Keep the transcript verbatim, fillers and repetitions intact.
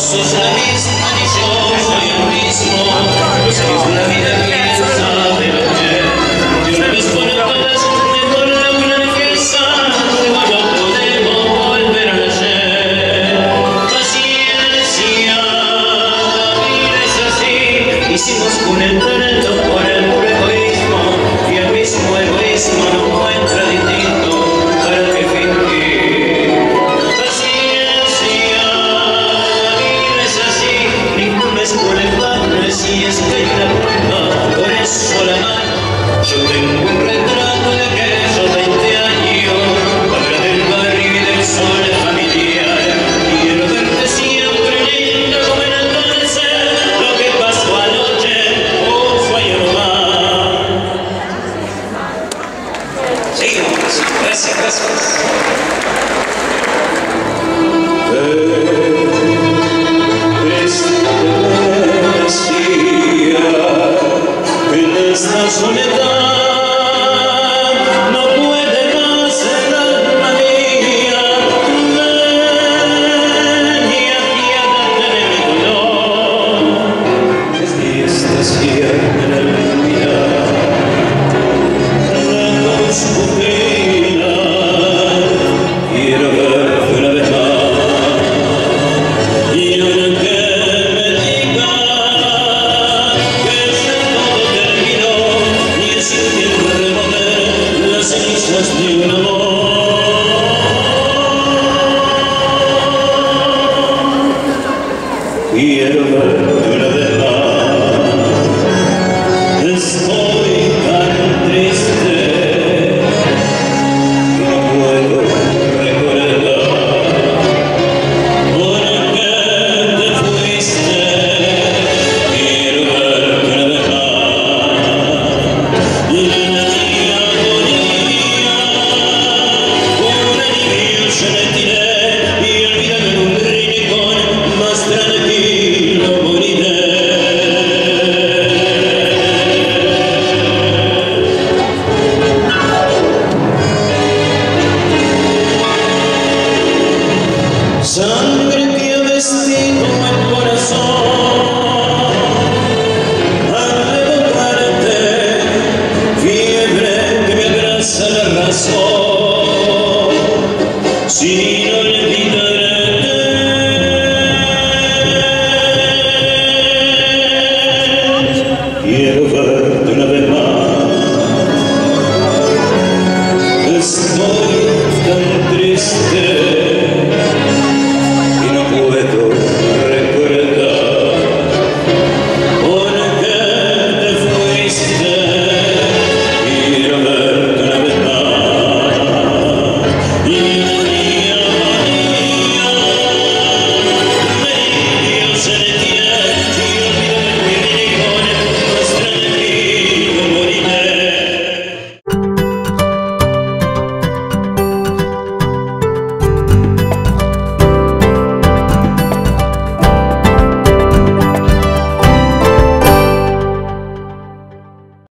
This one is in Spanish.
sos la misma ni yo soy el mismo. No sé, es una vida que sabe lo que de una vez por todas mejor la franqueza, luego no podemos volver al ayer. Paciencia, la vida es así. Hicimos un entorno por el puro egoísmo y el mismo egoísmo no encuentra distinto para que fingir. Paciencia, la vida es así. Ninguna es culpable si es que hay una culpa. Por eso la mano, yo tengo un retrato de aquellos veinte años, habla del barrio y del sol familiar. Quiero verte siempre linda como el atardecer. Lo que pasó anoche, un sueño nomás. Seguimos. Gracias, gracias. En esta soledad no puede más el alma mía. Ven y apiádate de mi dolor. Y estás siempre en el mirar, lejos pupilas, quiero verte una vez más. Y ahora que me digas que ya todo terminó, ni es tiempo de remover las cenizas de un amor. Quiero verte una vez más.